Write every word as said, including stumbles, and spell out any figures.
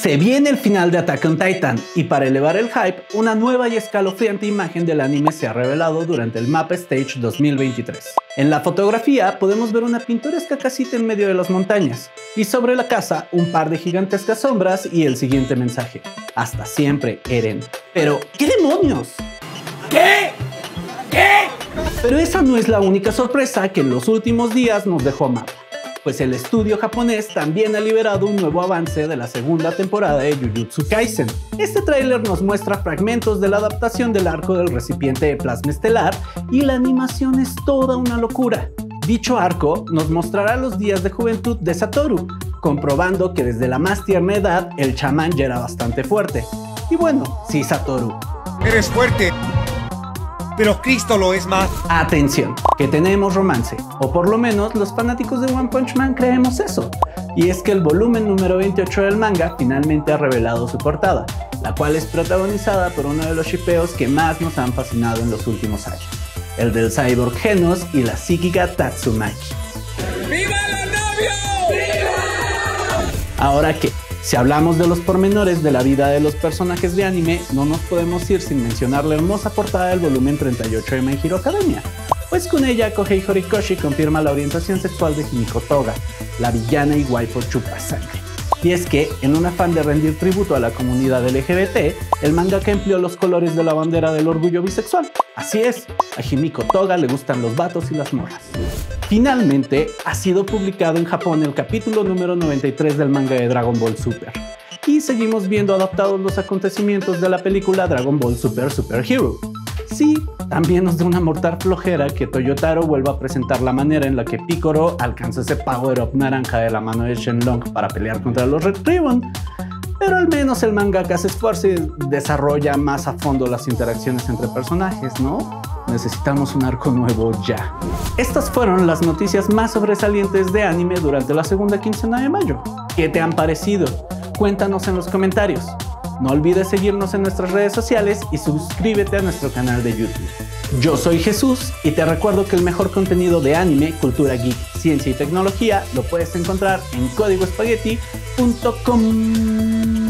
Se viene el final de Attack on Titan y para elevar el hype, una nueva y escalofriante imagen del anime se ha revelado durante el Map Stage dos mil veintitrés. En la fotografía podemos ver una pintoresca casita en medio de las montañas y sobre la casa un par de gigantescas sombras y el siguiente mensaje: hasta siempre, Eren. Pero, ¿qué demonios? ¿Qué? ¿Qué? Pero esa no es la única sorpresa que en los últimos días nos dejó Mapa, pues el estudio japonés también ha liberado un nuevo avance de la segunda temporada de Jujutsu Kaisen. Este tráiler nos muestra fragmentos de la adaptación del arco del recipiente de plasma estelar y la animación es toda una locura. Dicho arco nos mostrará los días de juventud de Satoru, comprobando que desde la más tierna edad el chamán ya era bastante fuerte. Y bueno, sí, Satoru. Eres fuerte, pero Cristo lo es más. Atención, que tenemos romance, o por lo menos los fanáticos de One Punch Man creemos eso. Y es que el volumen número veintiocho del manga finalmente ha revelado su portada, la cual es protagonizada por uno de los shippeos que más nos han fascinado en los últimos años, el del cyborg Genos y la psíquica Tatsumaki. ¡Viva los novios! ¡Viva! Ahora que, si hablamos de los pormenores de la vida de los personajes de anime, no nos podemos ir sin mencionar la hermosa portada del volumen treinta y ocho de My Hero Academia, pues con ella Kohei Horikoshi confirma la orientación sexual de Himiko Toga, la villana y waifu chupa sangre. Y es que, en un afán de rendir tributo a la comunidad L G B T, el mangaka empleó los colores de la bandera del orgullo bisexual. Así es, a Himiko Toga le gustan los vatos y las morras. Finalmente, ha sido publicado en Japón el capítulo número noventa y tres del manga de Dragon Ball Super. Y seguimos viendo adaptados los acontecimientos de la película Dragon Ball Super Super Hero. Sí, también nos da una mortal flojera que Toyotaro vuelva a presentar la manera en la que Piccolo alcanzó ese power-up naranja de la mano de Shenlong para pelear contra los Red Ribbon. Pero al menos el mangaka se esfuerza y desarrolla más a fondo las interacciones entre personajes, ¿no? Necesitamos un arco nuevo ya. Estas fueron las noticias más sobresalientes de anime durante la segunda quincena de mayo. ¿Qué te han parecido? Cuéntanos en los comentarios. No olvides seguirnos en nuestras redes sociales y suscríbete a nuestro canal de YouTube. Yo soy Jesús y te recuerdo que el mejor contenido de anime, cultura geek, ciencia y tecnología lo puedes encontrar en código espagueti punto com.